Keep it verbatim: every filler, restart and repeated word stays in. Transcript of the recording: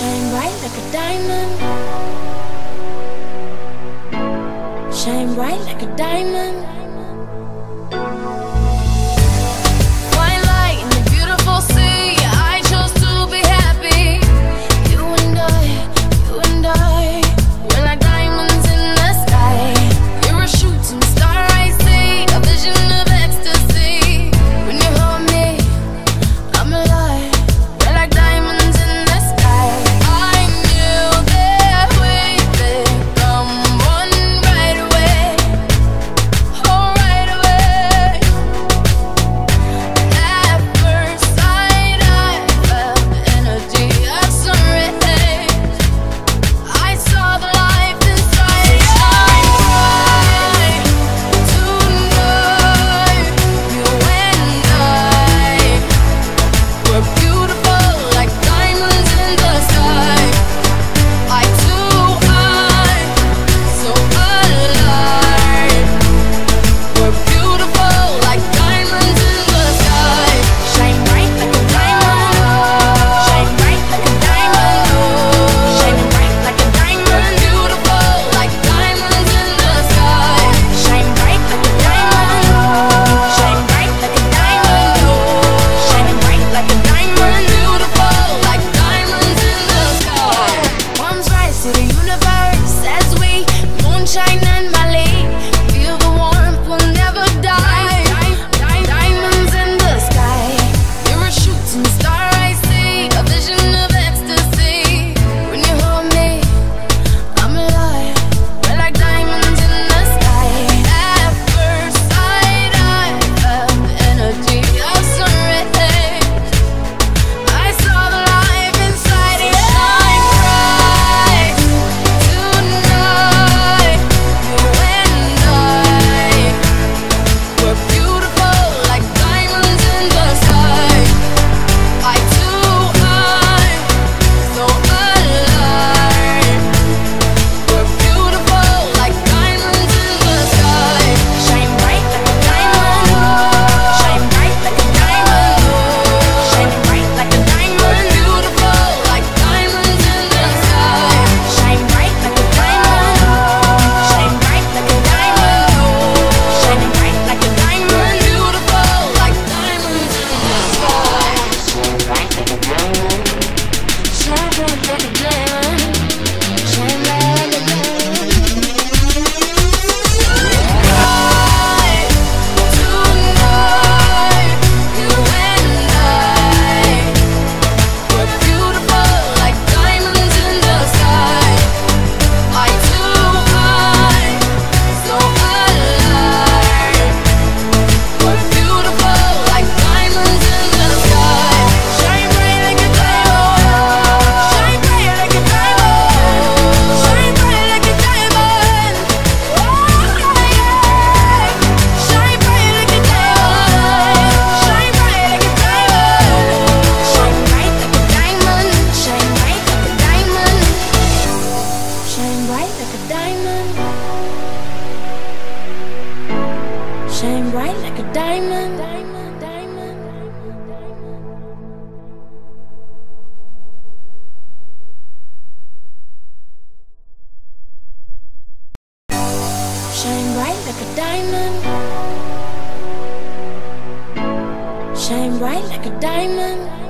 Shine bright like a diamond. Shine bright like a diamond. Fine light in the beautiful sea. I chose to be happy. You and I, you and I, we're like diamonds in the sky. You're a shooting star, I see, a vision of ecstasy. When you hold me, I'm alive. We're like diamonds in the sky. I knew that we'd become one right away. Oh, right away. At first sight, I felt the energy of sun rays. I saw the life inside you. Shine bright tonight. You and I, we're beautiful like diamonds in the sky. I too, I'm so alive. We're beautiful like diamonds in the sky. Shine bright like a diamond. Shine bright like a diamond. Shining bright like a diamond. Beautiful like diamonds in the sky. Shine bright like a diamond. Shine bright like a diamond. Shining bright like a diamond. Beautiful like diamonds in the sky. Palms rise to the universe as we moonshine and Mali. Feel the warmth, we'll never die. Diamonds in the sky. You're a shooting star, I see, a vision of ecstasy. When you hold me, I'm alive. We're like diamonds in the sky. At first sight, I felt the energy of sun rays. I saw the life inside you. Shine bright tonight. You and I, we're beautiful like diamonds in the sky. I too, I'm so alive. We're beautiful like diamonds in the sky. Shine bright like a diamond. Shine bright like a diamond. Shining bright like a diamond. Beautiful like diamonds in the sky. Shine bright like a diamond. Shine bright like a diamond. Shining bright like a diamond. Beautiful like diamonds in the sky. Shine bright like a diamond. Shine bright like a diamond. Shine bright like a diamond. Bright tonight, you and I, we're beautiful like diamonds in the sky. I too, I'm so alive. We're beautiful like diamonds in the sky. Shine bright like a diamond. Shine bright like a diamond. Shine bright like a diamond. Oh, yeah. Shine bright like a diamond. Shine bright like a diamond. Shine bright like a diamond. Shine bright like a diamond. Shine bright like a diamond. Shine bright like a diamond. Diamond, diamond, diamond, diamond. Shine bright like a diamond. Shine bright like a diamond.